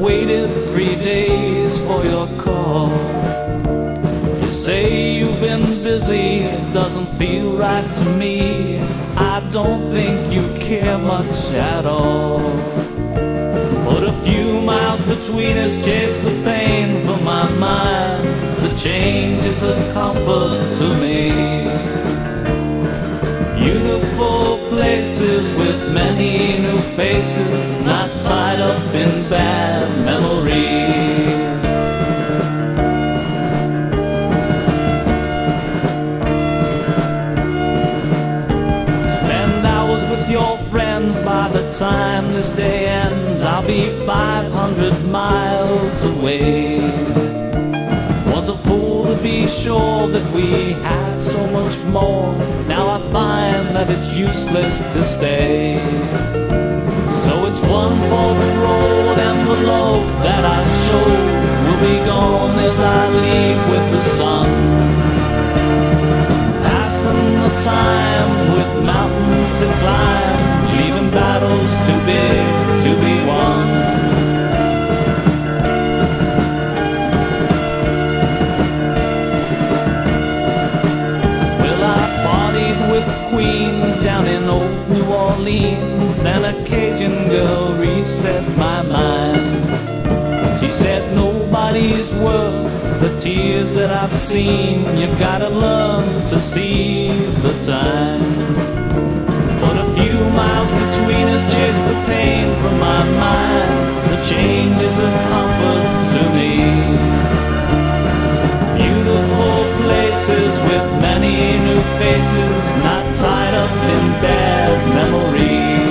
waited 3 days for your call. You say you've been busy, it doesn't feel right to me. I don't think you care much at all. Put a few miles between us, chase the pain from my mind. The change is a comfort to me. Beautiful places with many new faces, not tied up in bad memories. Spend hours with your friends. By the time this day ends, I'll be 500 miles away. Was a fool to be sure that we had so much more. Now I find that it's useless to stay. So it's one for the road, and the love that I show will be gone as I leave with the sun. Passing the time with mountains to climb, leaving battles too big to be won. Queens down in old New Orleans, then a Cajun girl reset my mind. She said nobody's worth the tears that I've seen. You've gotta learn to seize the time. But a few miles between us, chase the pain from my mind. The change is a comfort to me. Beautiful places with many new faces, not tied up in bad memories.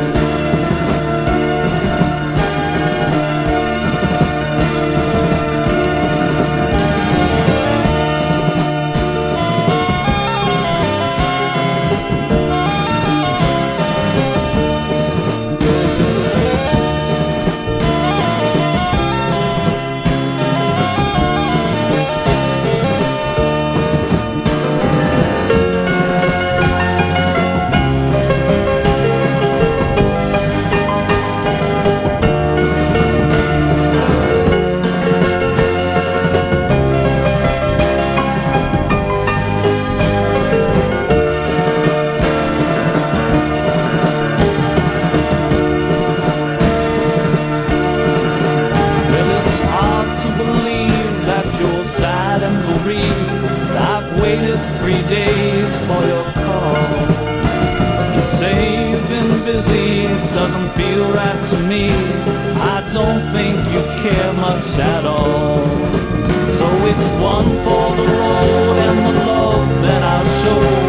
I've waited 3 days for your call. You say you've been busy, it doesn't feel right to me. I don't think you care much at all. So it's one for the road and the love that I'll show.